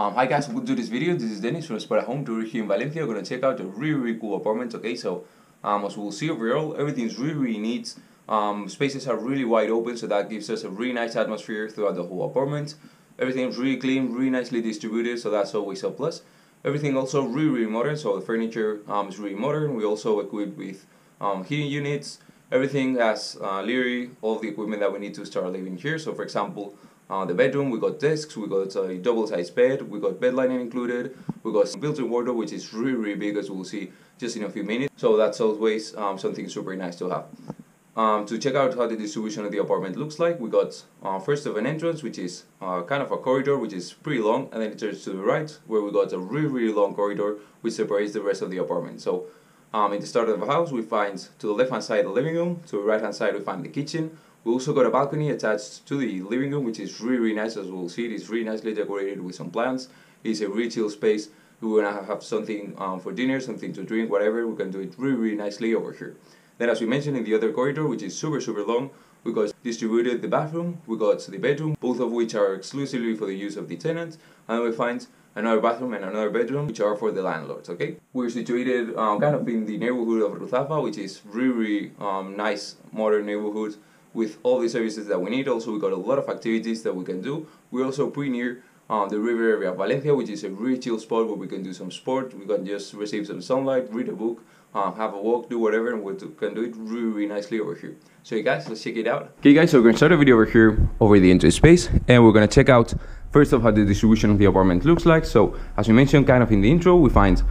Hi guys, welcome to this video. This is Dennis from Spot at Home. Today here in Valencia, we're gonna check out a really cool apartment. Okay, so as we'll see overall, everything's really neat. Spaces are really wide open, so that gives us a really nice atmosphere throughout the whole apartment. Everything's really clean, really nicely distributed, so that's always a plus. Everything also really modern, so the furniture is really modern. We also equipped with heating units. Everything has literally all the equipment that we need to start living here. So for example, the bedroom, we got desks, we got a double-sized bed, we got bed lining included, we got built-in wardrobe, which is really big, as we'll see just in a few minutes. So that's always something super nice to have. To check out how the distribution of the apartment looks like, we got first of an entrance, which is kind of a corridor, which is pretty long, and then it turns to the right, where we got a really long corridor, which separates the rest of the apartment. So in the start of the house, we find to the left-hand side the living room, to the right-hand side we find the kitchen. We also got a balcony attached to the living room, which is really nice, as we'll see. It is really nicely decorated with some plants. It's a really chill space. We want to have something for dinner, something to drink, whatever. We can do it really nicely over here. Then, as we mentioned, in the other corridor, which is super long, we got distributed the bathroom, we got the bedroom, both of which are exclusively for the use of the tenants, and then we find another bathroom and another bedroom, which are for the landlords. Okay, we're situated kind of in the neighborhood of Ruzafa, which is really nice, modern neighborhood with all the services that we need. Also, we got a lot of activities that we can do. We're also pretty near the river area of Valencia, which is a really chill spot where we can do some sport. We can just receive some sunlight, read a book, have a walk, do whatever, and we can do it really nicely over here. So hey guys, let's check it out. Okay guys, so we're gonna start a video over here over the entry space, and we're gonna check out first of how the distribution of the apartment looks like. So as we mentioned kind of in the intro, we find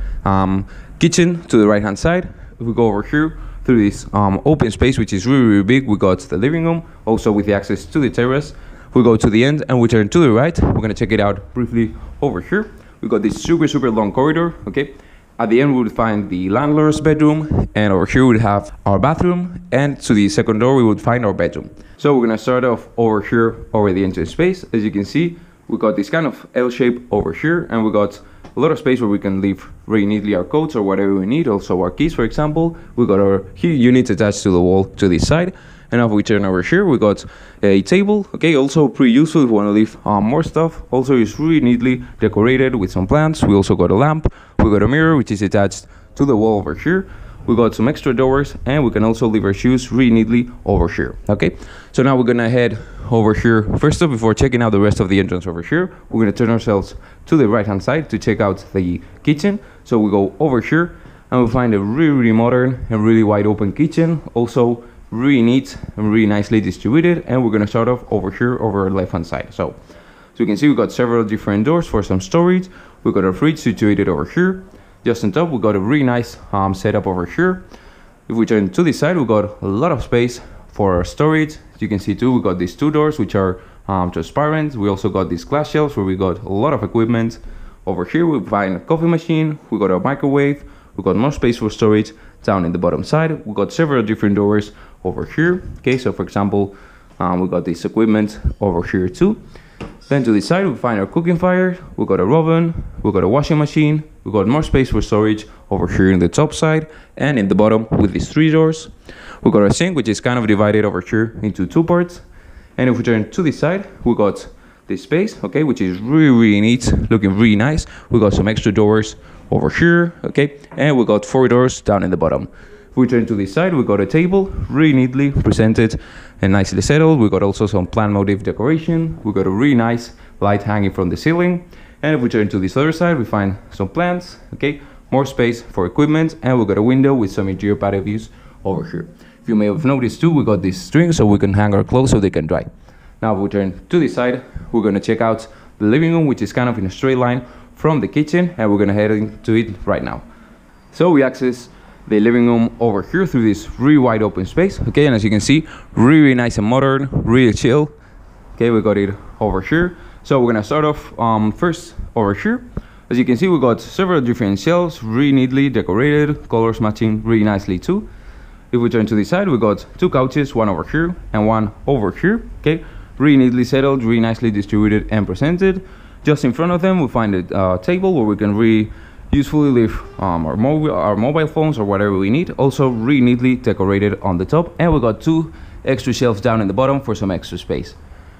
kitchen to the right hand side. If we go over here through this open space, which is really big, we got the living room, also with the access to the terrace. We go to the end and we turn to the right. We're gonna check it out briefly over here. We got this super long corridor. Okay, at the end we would find the landlord's bedroom, and over here we would have our bathroom, and to the second door we would find our bedroom. So we're gonna start off over here over the entrance space. As you can see, we got this kind of L shape over here, and we got a lot of space where we can leave really neatly our coats or whatever we need, also our keys for example. We got our heating units attached to the wall to this side, and if we turn over here we got a table. Okay, also pretty useful if we want to leave more stuff. Also it's really neatly decorated with some plants. We also got a lamp, we got a mirror which is attached to the wall over here. We got some extra doors, and we can also leave our shoes really neatly over here. Okay, so now we're gonna head over here. First off, before checking out the rest of the entrance over here, we're gonna turn ourselves to the right hand side to check out the kitchen. So we go over here and we find a really modern and really wide open kitchen, also really neat and really nicely distributed. And we're gonna start off over here over our left hand side. So you can see we got several different doors for some storage. We got a fridge situated over here. Just on top, we got a really nice setup over here. If we turn to this side, we got a lot of space for our storage. As you can see too, we got these two doors which are transparent. We also got these glass shelves where we got a lot of equipment. Over here we find a coffee machine, we got a microwave, we got more space for storage down in the bottom side. We got several different doors over here. Okay, so for example, we got this equipment over here too. Then to the side we find our cooking fire, we got a oven, we got a washing machine, we got more space for storage over here in the top side, and in the bottom with these three doors. We got a sink which is kind of divided over here into two parts. And if we turn to the side, we got this space, okay, which is really neat, looking really nice. We got some extra doors over here, okay, and we got four doors down in the bottom. If we turn to this side, we got a table, really neatly presented and nicely settled. We got also some plant motif decoration. We got a really nice light hanging from the ceiling. And if we turn to this other side, we find some plants, okay, more space for equipment, and we got a window with some interior patio views over here. If you may have noticed too, we got this string so we can hang our clothes so they can dry. Now if we turn to this side, we're gonna check out the living room, which is kind of in a straight line from the kitchen, and we're gonna head into it right now. So we access the living room over here through this really wide open space. Okay, and as you can see, really nice and modern, really chill. Okay, we got it over here. So we're gonna start off first over here. As you can see, we got several different shelves, really neatly decorated, colors matching really nicely too. If we turn to the side, we got two couches, one over here and one over here. Okay, really neatly settled, really nicely distributed and presented. Just in front of them, we find a table where we can really usefully leave our mobile phones or whatever we need. Also really neatly decorated on the top, and we got two extra shelves down in the bottom for some extra space.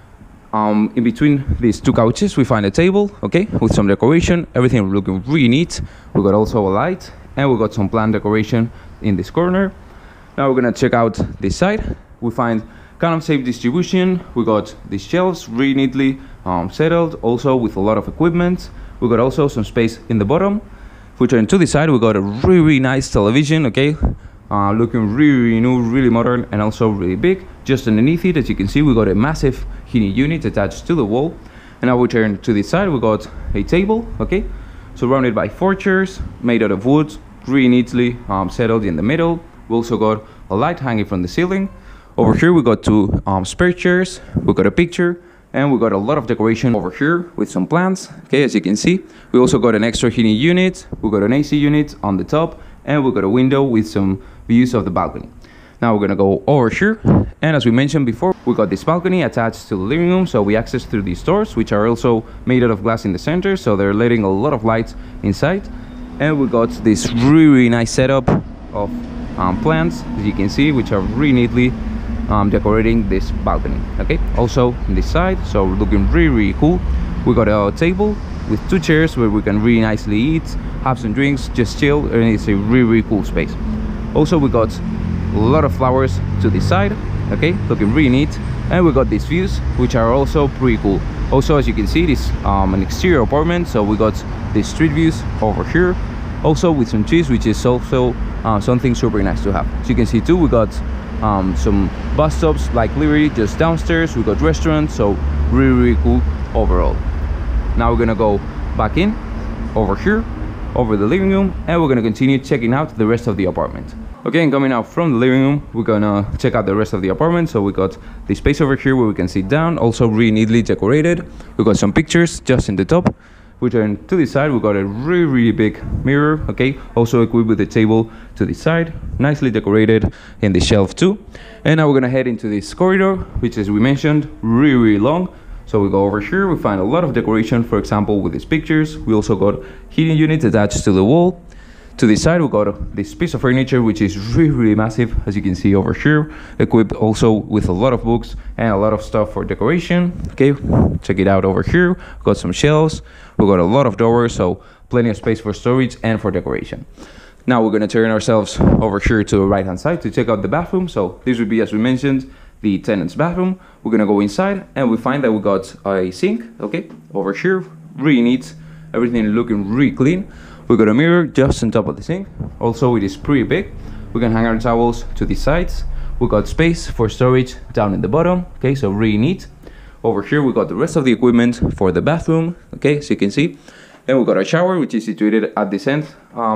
In between these two couches, we find a table, okay, with some decoration, everything looking really neat. We got also a light, and we got some plant decoration in this corner. Now we're gonna check out this side. We find kind of safe distribution. We got these shelves really neatly settled, also with a lot of equipment. We got also some space in the bottom. If we turn to the side, we got a really nice television, okay, looking really new, really modern, and also really big. Just underneath it, as you can see, we got a massive heating unit attached to the wall. And now we turn to this side, we got a table, okay, surrounded by 4 chairs made out of wood, really neatly settled in the middle. We also got a light hanging from the ceiling. Over here we got 2 spare chairs, we got a picture, and we got a lot of decoration over here with some plants, okay, as you can see. We also got an extra heating unit, we got an AC unit on the top, and we got a window with some views of the balcony. Now we're gonna go over here, and as we mentioned before, we got this balcony attached to the living room, so we access through these doors, which are also made out of glass in the center, so they're letting a lot of light inside. And we got this really nice setup of plants, as you can see, which are really neatly decorating this balcony, okay. Also on this side, so looking really cool. We got a table with 2 chairs where we can really nicely eat, have some drinks, just chill, and it's a really cool space. Also we got a lot of flowers to this side, okay, looking really neat. And we got these views, which are also pretty cool. Also, as you can see, this an exterior apartment, so we got the street views over here, also with some trees, which is also something super nice to have. As you can see too, we got some bus stops like Liberty just downstairs. We got restaurants, so really cool overall. Now we're gonna go back in over here, over the living room, and we're gonna continue checking out the rest of the apartment. Okay, and coming out from the living room, we're gonna check out the rest of the apartment. So we got the space over here where we can sit down, also really neatly decorated. We got some pictures just in the top. We turn to the side, we got a really big mirror, okay, also equipped with a table to the side, nicely decorated in the shelf too. And now we're gonna head into this corridor, which, as we mentioned, really long. So we go over here, we find a lot of decoration, for example, with these pictures. We also got heating units attached to the wall. To the side, we got this piece of furniture, which is really massive, as you can see over here, equipped also with a lot of books and a lot of stuff for decoration. Okay, check it out over here. We got some shelves, we got a lot of doors, so plenty of space for storage and for decoration. Now we're gonna turn ourselves over here to the right hand side to check out the bathroom. So this would be, as we mentioned, the tenant's bathroom. We're gonna go inside and we find that we got a sink, okay, over here, really neat, everything looking really clean. We got a mirror just on top of the sink. Also, it is pretty big. We can hang our towels to the sides. We got space for storage down in the bottom, okay, so really neat. Over here we got the rest of the equipment for the bathroom, okay, as you can see. Then we got a shower, which is situated at this end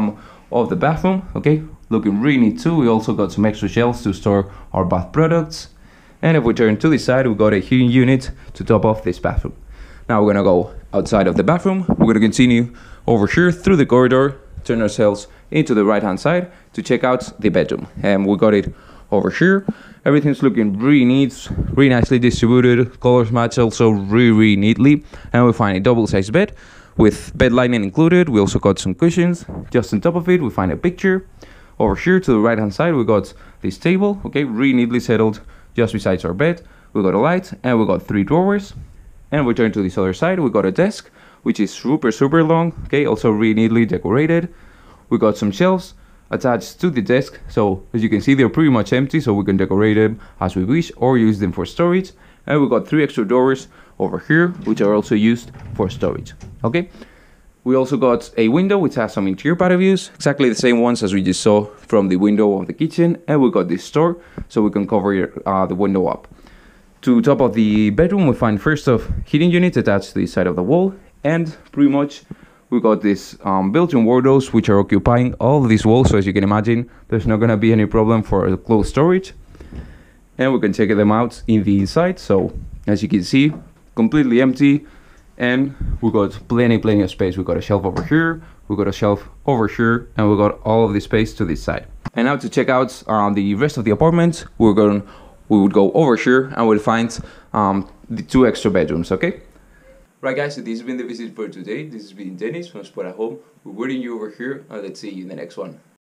of the bathroom, okay, looking really neat too. We also got some extra shelves to store our bath products. And if we turn to the side, we got a heating unit to top off this bathroom. Now we're gonna go outside of the bathroom. We're gonna continue over here through the corridor, turn ourselves into the right hand side to check out the bedroom. And we got it over here. Everything's looking really neat, really nicely distributed, colors match also really neatly. And we find a double-sized bed with bed lining included. We also got some cushions. Just on top of it, we find a picture. Over here to the right hand side, we got this table, okay, really neatly settled just beside our bed. We got a light and we got 3 drawers. And we turn to this other side, we got a desk, which is super long, okay, also really neatly decorated. We got some shelves attached to the desk, so as you can see, they're pretty much empty, so we can decorate them as we wish or use them for storage. And we got 3 extra doors over here, which are also used for storage, okay. We also got a window which has some interior patio views, exactly the same ones as we just saw from the window of the kitchen. And we got this door, so we can cover the window up. To top of the bedroom, we find first off heating units attached to the side of the wall, and pretty much we got these built-in wardrobes which are occupying all of these walls. So as you can imagine, there's not gonna be any problem for clothes storage. And we can check them out in the inside. So as you can see, completely empty, and we got plenty of space. We got a shelf over here, we got a shelf over here, and we got all of the space to this side. And now to check out the rest of the apartment, we would go over here and we'll find the 2 extra bedrooms, okay? Right guys, so this has been the visit for today. This has been Dennis from Sport at Home. We're waiting you over here, and let's see you in the next one.